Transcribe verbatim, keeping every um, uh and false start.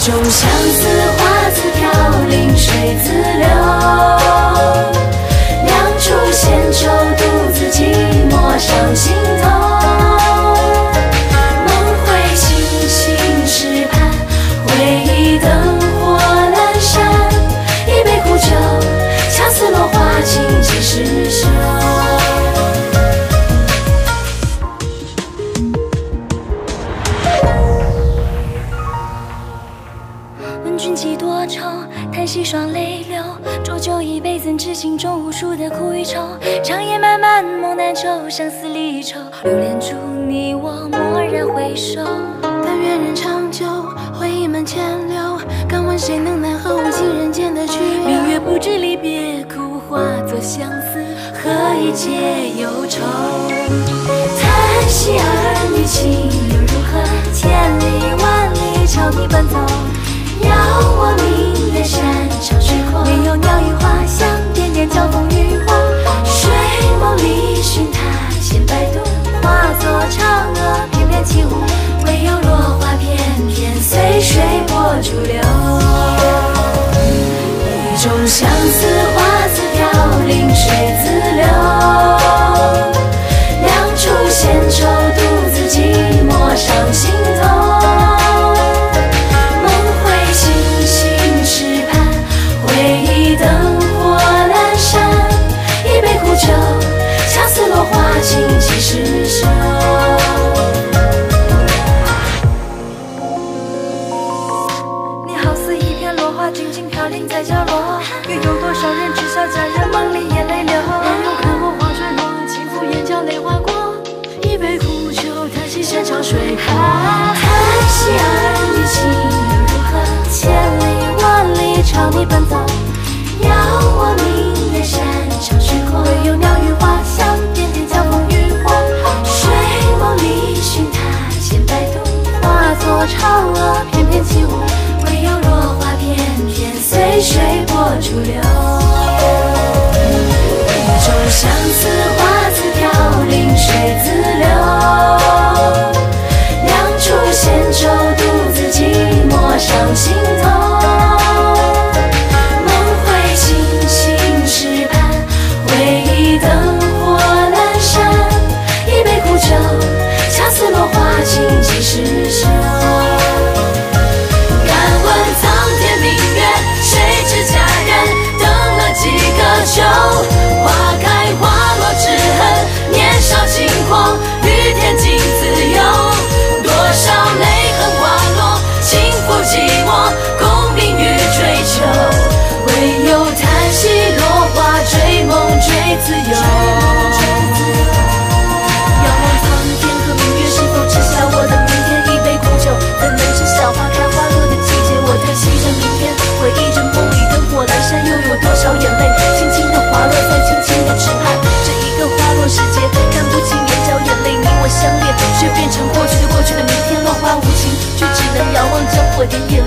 种相思花自飘，临水自流。两处闲舟，独自寂寞上心头。梦回星星石畔，回忆灯火阑珊。一杯苦酒，恰似落花尽几时休。问君几多愁，叹息双泪流。浊酒一杯，怎知心中无数的苦与愁？长夜漫漫，梦难酬，相思离愁。留恋住你我，蓦然回首。但愿人长久，回忆满千流。敢问谁能奈何无情人间的去留？明月不知离别苦，化作相思，何以解忧愁？叹息儿女情又如何？千里万里朝你奔走。遥望明月山长水阔，没有鸟语花香，点点交风雨花。睡梦里寻他千百度，化作嫦娥翩翩起舞。唯有落花片片随水波逐流。一种相思花自飘，临水自流。两处闲舟，独自寂寞上心头。灯火阑珊，一杯苦酒，恰似落花尽几时休。你好似一片落花，静静飘零在角落。又有多少人知晓佳人梦里眼泪流？让又看过花坠落，轻抚眼角泪划过。一杯苦酒，叹息山长水阔。叹息儿女情又如何？千里万里朝你奔走。遥望明月山长水阔，唯有鸟语花香，点点交风雨花。睡梦里寻他千百度，化作嫦娥翩翩起舞。唯有落花片片随水波逐流。一种相思花自飘，临水自流。两处闲舟，独自寂寞上心头。灯火阑珊，一杯苦酒，恰似落花尽几时休。敢问苍天明月，谁知佳人等了几个秋？花开花落之恨，年少轻狂，与天竞自由。多少泪痕滑落，轻抚寂寞，功名与追求。唯有叹息落花，追梦追自由。仰望苍天和明月，是否知晓我的明天？一杯苦酒，怎能知晓花开花落的季节？我叹息着明天，回忆着梦里灯火阑珊，又有多少眼泪轻轻地滑落在轻轻的池畔。这一个花落时节，看不清眼角眼泪，你我相恋，却变成过去的过去的明天。落花无情，却只能遥望江火点点。